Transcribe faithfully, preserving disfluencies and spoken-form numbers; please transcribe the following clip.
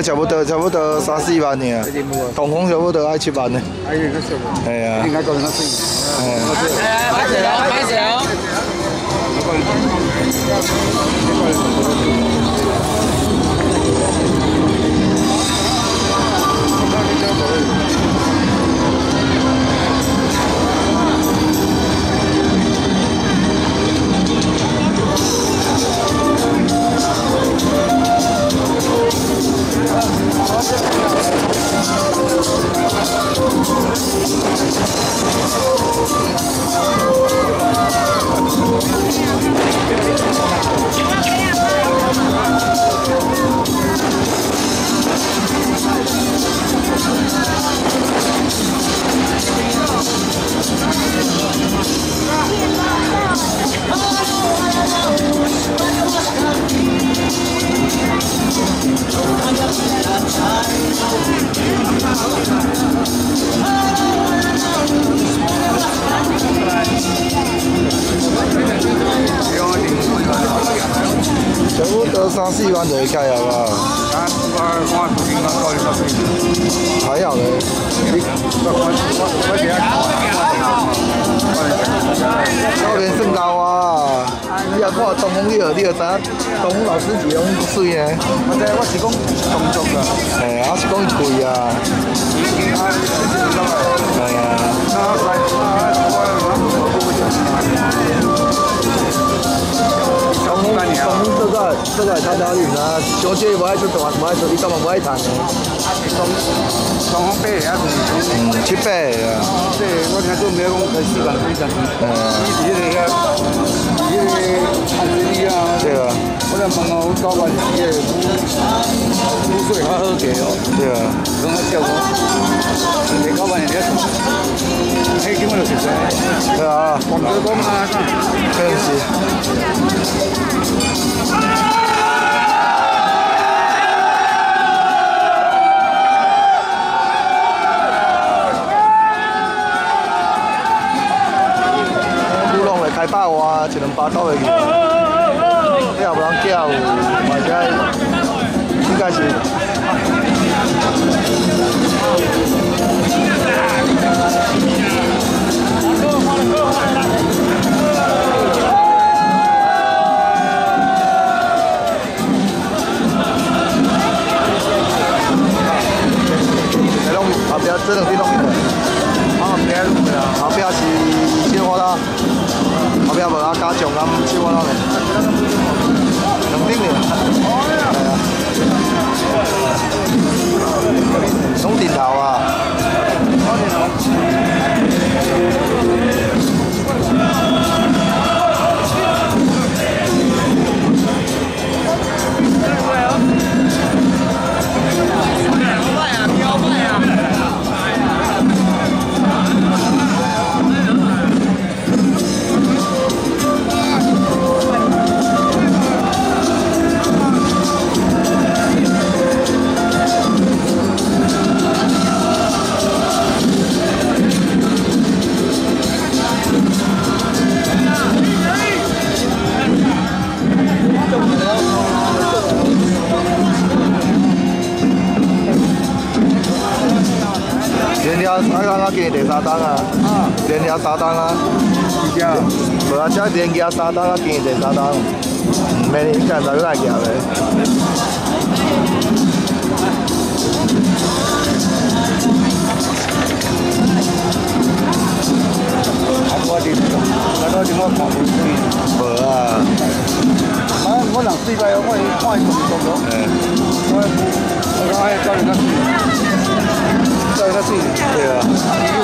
差不多差不多三四万呢，东风差不多爱七万呢。係啊。應該講得先。係。買蛇啊！買蛇啊！差不多三四萬就會開了吧？還好嘞。教練算高啊！你若看東風，你就你就知影東風老師是種水呢。我知，我是講動作啊。係啊，我是講伊貴啊。係啊。东风这个这个参加率啊，小姐无爱出大，无爱出，你根本无爱谈的。东东风八也是，嗯，七八啊。这我听说没有讲开四万几张。嗯。伊是那个，伊个汉水里啊。对啊。我来问哦，九万几个五五岁还好给哦。对啊。讲啊照顾，你九万人家，迄根本就实在。对啊。广州讲啊，确实。古龙会开百外，一两百斗会去。你也无人叫，或者应该是。后壁这两边拢去，后壁后壁是小花啦，后壁无啊加强啊，小花啦嘞，两顶嘞，系啊，拢顶头啊。连跳三档啊，今第三档啊，连跳三档啊，是啊，无啊，只连跳三档啊，今第三档，明年应该就来行嘞。我哋我多點我看唔出。無啊。啊，我人四擺，我我係動作咯。我我我係教練得。教練得先。對啊。